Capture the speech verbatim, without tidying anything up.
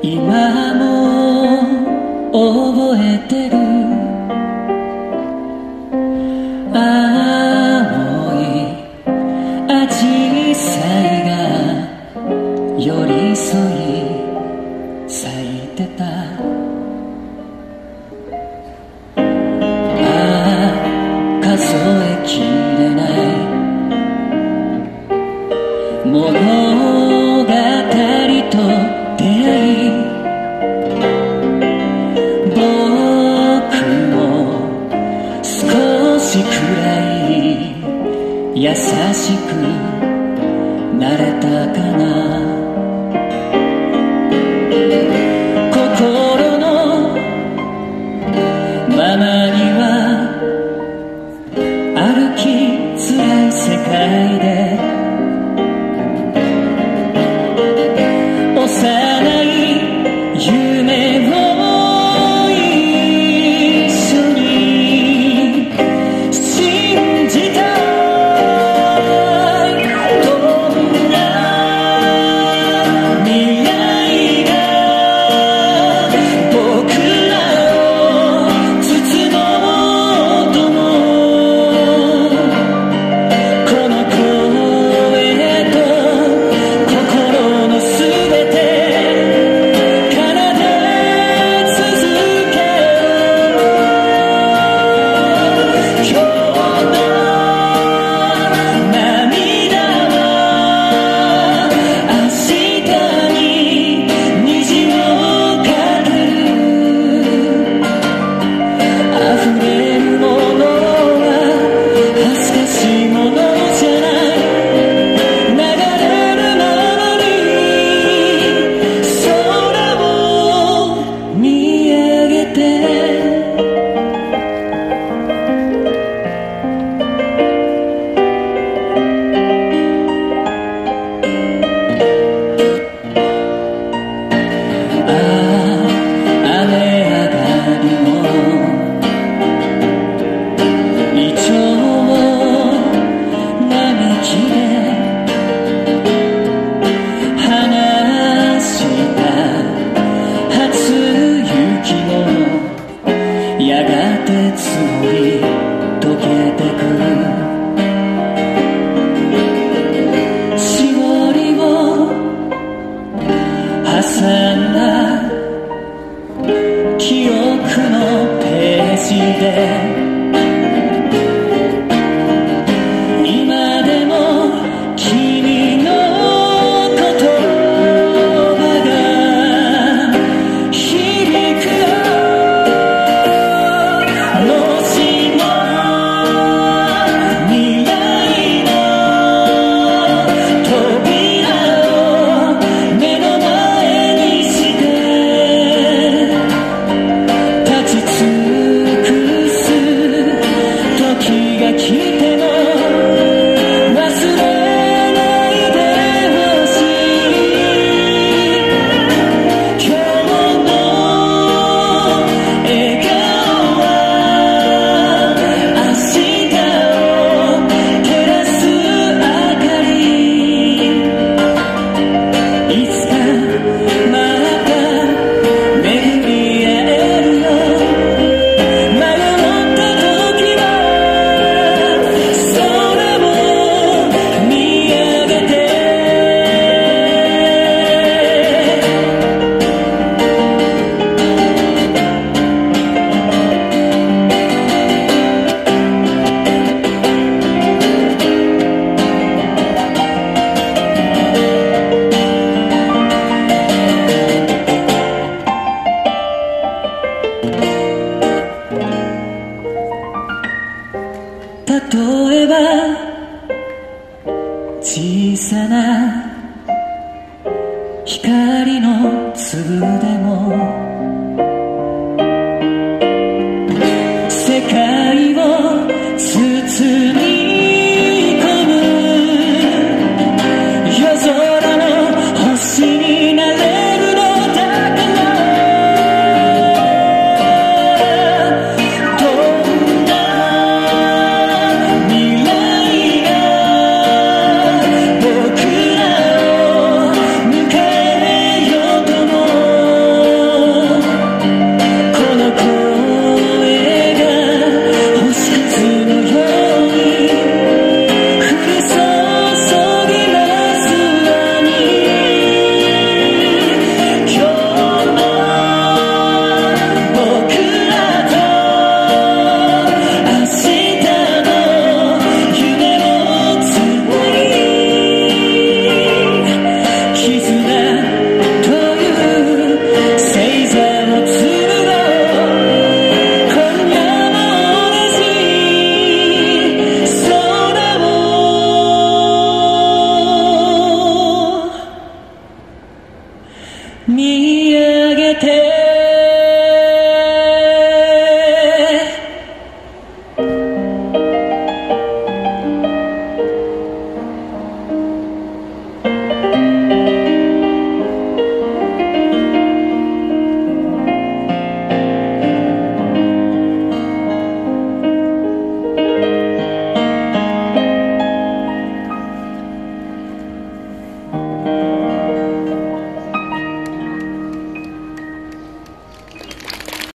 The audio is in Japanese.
今も覚えてる青いアジサイが寄り添い咲いてた。ああ数えきれない物語と出会い、僕も少しくらい優しくなれたかな。心のままには歩きづらい世界で幼い夢を一緒に信じたい。どんな未来が僕らを包もうとも、この声と心のすべてやがて積もり溶けてくしおりを挟んだ記憶のページで今でも君の言葉が響く。立ち尽くす見上げて